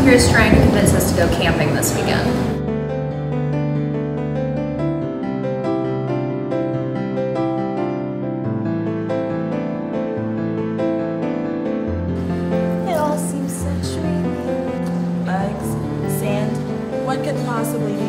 here is trying to convince us to go camping this weekend. It all seems so dreamy. Bugs, sand, what could possibly be